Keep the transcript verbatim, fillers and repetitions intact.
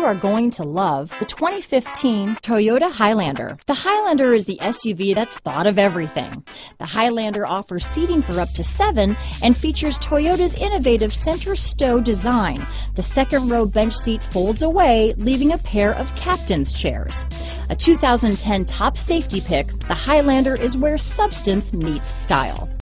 are going to love the twenty fifteen Toyota Highlander. The Highlander is the S U V that's thought of everything. The Highlander offers seating for up to seven and features Toyota's innovative center stow design. The second row bench seat folds away, leaving a pair of captain's chairs. A two thousand ten top safety pick, the Highlander is where substance meets style.